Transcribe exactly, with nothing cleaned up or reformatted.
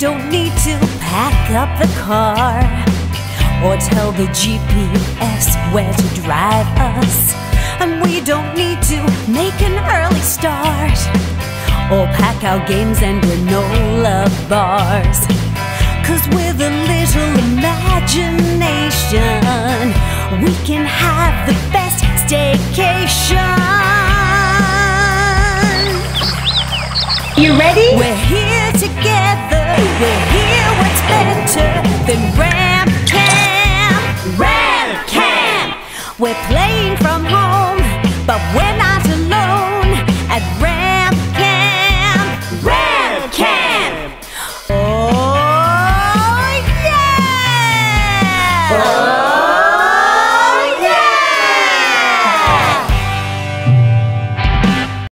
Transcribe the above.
don't need to pack up the car or tell the G P S where to drive us. And we don't need to make an early start or pack our games and granola bars. Cause with a little imagination, we can have the best staycation. You ready? We're here together, we're here, what's better than RampCamp? RampCamp! We're playing